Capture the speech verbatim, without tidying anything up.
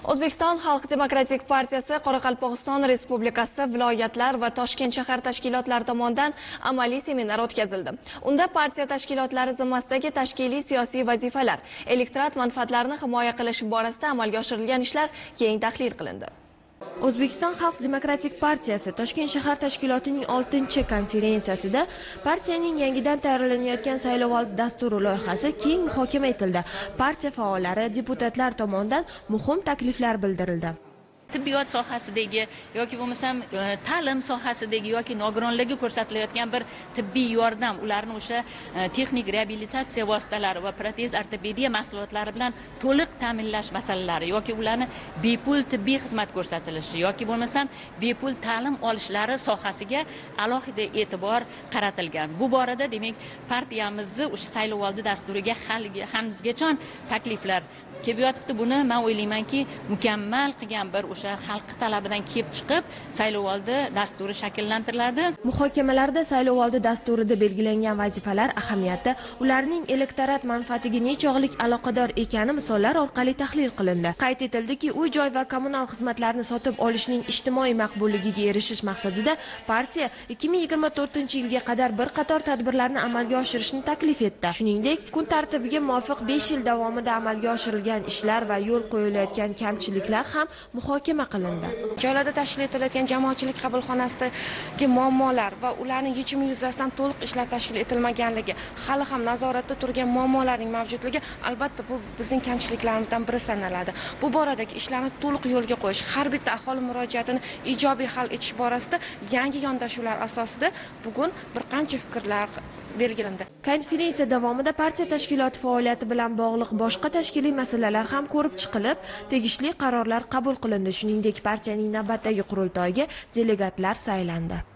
O'zbekiston Xalq demokratik partiyasi Qoraqalpog'iston Respublikasi viloyatlar va Toshkent shahar tashkilotlari tomonidan amaliy seminar o'tkazildi. Unda partiya tashkilotlari zimmasidagi tashkiliy siyosiy vazifalar, elektorat manfaatlarini himoya qilish borasida amalga oshirilgan ishlar keng tahlil qilindi. O'zbekiston Xalq demokratik partiyasi Toshkent shahar tashkilotining oltinchi konferensiyasida partiyaning yangidan tayyorlanayotgan saylovoldi dasturi loyihasi keng muhokama etildi. Partiya faollari, deputatlar tomonidan muhim takliflar bildirildi. Tibbiyot sohasidagi yoki bo'lmasam ta'lim sohasidagi yoki nogironlarga ko'rsatilayotgan bir tibbiy yordam, ularni o'sha texnik reabilitatsiya vositalari va protez ortopediya mahsulotlari bilan to'liq ta'minlash masalalari yoki ularni bepul tibbiy xizmat ko'rsatilishi yoki bo'lmasam bepul ta'lim olishlari sohasiga alohida e'tibor qaratilgan. Bu borada demak partiyamizni o'sha saylovoldi dasturiga hanuzgacha takliflar kelib yotibdi. Buni men o'ylaymanki, mukammal qilgan bir o'sha xalq talabidan kelib chiqib saylovoldi dasturi shakllantiriladi. Muhokamalarda saylovoldi dasturida belgilangan vazifalar ahamiyati, ularning elektorat manfaatiga nechog'lik aloqador ekani misollar orqali tahlil qilindi. Qayd etildiki, uy-joy va kommunal xizmatlarni sotib olishning ijtimoiy maqbulligiga erishish maqsadida partiya ikki ming yigirma to'rtinchi yilga qadar bir qator tadbirlarni amalga oshirishni taklif etdi. Shuningdek, kun tartibiga muvofiq besh yil davomida amalga oshirilgan ishlar va yo'l qo'yilayotgan kamchiliklar ham muhokama qilindi. Joylarda tashkil etilayotgan jamoatchilik qabulxonasidagi muammolar va ularning yechimi yuzasidan to'liq ishlar tashkil etilmaganligi, hali ham nazoratda turgan muammolarning mavjudligi albatta bu bizning kamchiliklarimizdan biri sanaladi. Bu boradagi ishlarni to'liq yo'lga qo'yish, har bitta aholi murojaatini ijobiy hal etish borasida yangi yondashuvlar asosida bugun bir qancha fikrlar belgilandi. Konferensiya davomida partiya tashkiloti faoliyati bilan bog'liq boshqa tashkiliy masalalar ham ko'rib chiqilib, tegishli qarorlar qabul qilindi. Shuningdek, partiyaning navbatdagi qurultoyiga delegatlar saylandi.